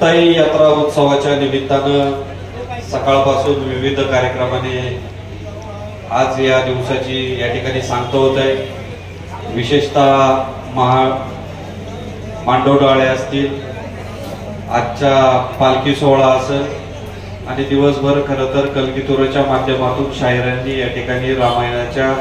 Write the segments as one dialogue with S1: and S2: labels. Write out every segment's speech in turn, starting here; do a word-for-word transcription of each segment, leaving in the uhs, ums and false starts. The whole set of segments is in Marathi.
S1: मुक्ताई यात्रा उत्सवाच्या निमित्तानं सकाळपासून विविध कार्यक्रमाने आज या दिवसाची या ठिकाणी सांगता होत आहे। विशेषतः महा मांडोडाळे असतील, आजच्या पालखी सोहळा असेल आणि दिवसभर खरं तर कलगीतुराच्या माध्यमातून शाहिरांनी या ठिकाणी रामायणाच्या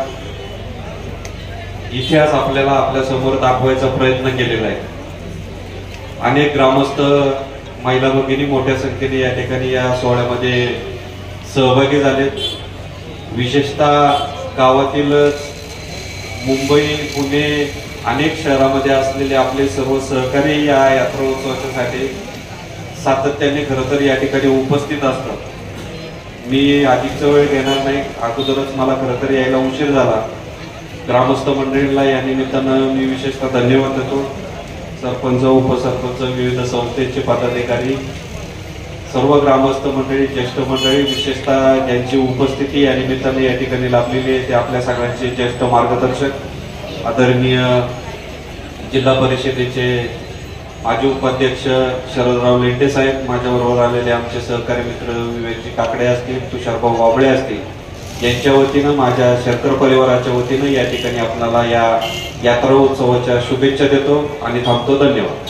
S1: इतिहास आपल्याला आपल्या समोर दाखवायचा प्रयत्न केलेला आहे। अनेक ग्रामस्थ महिला भगिनी मोठ्या संख्येने या ठिकाणी या सोहळ्यामध्ये सहभागी झालेत। विशेषतः गावातील मुंबई, पुणे अनेक शहरामध्ये असलेले आपले सर्व सहकारी या यात्रा उत्सवासाठी सातत्याने खरं तर या ठिकाणी उपस्थित असतात। मी अधिकचा वेळ घेणार नाही, अगोदरच मला खरं तर यायला उशीर झाला। ग्रामस्थ मंडळींना या निमित्तानं मी विशेषतः धन्यवाद देतो। सरपंच, उपसरपंच, विविध संस्थेचे पदाधिकारी, सर्व ग्रामस्थ मंडळी, ज्येष्ठ मंडळी, विशेषतः ज्यांची उपस्थिती या निमित्ताने या ठिकाणी लाभलेली आहे ते आपल्या सगळ्यांचे ज्येष्ठ मार्गदर्शक आदरणीय जिल्हा परिषदेचे माजी उपाध्यक्ष शरदराव लेंडे साहेब, माझ्याबरोबर आलेले आमचे सहकारी मित्र विवेकजी काकडे असतील, तुषारभाऊ वाबळे असतील, यांच्या वतीनं माझ्या शरकर परिवाराच्या वतीनं या ठिकाणी आपल्याला या यात्रा उत्सवाच्या शुभेच्छा देतो आणि थांबतो। धन्यवाद।